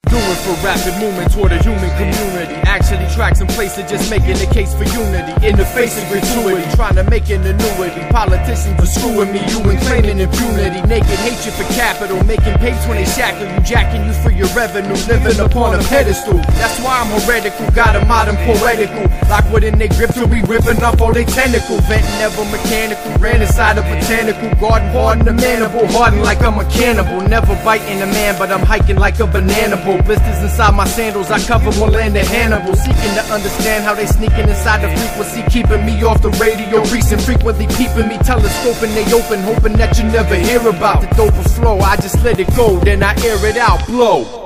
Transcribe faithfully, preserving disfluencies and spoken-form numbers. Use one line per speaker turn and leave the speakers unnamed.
Doing for rapid movement toward a human community. Actually tracks in place of just making the case for unity. In the face of gratuity, trying to make an annuity. Politicians are screwing me, you and claiming impunity. Naked hatred for capital, making papes when they shackle you. Jacking you for your revenue, living upon a pedestal. That's why I'm heretical, got a modern poetical. Lock within they grip till we ripping off all they tentacle. Venting never mechanical, ran inside a botanical garden. Hardened, amenable, hardened like I'm a cannibal. Never biting a man, but I'm hiking like a banana boat. Blisters inside my sandals, I cover more land than Hannibal. Seeking to understand how they sneaking inside the frequency, keeping me off the radio. Recent frequently peeping me, telescoping they open, hoping that you never hear about the doper flow. I just let it go, then I air it out, blow.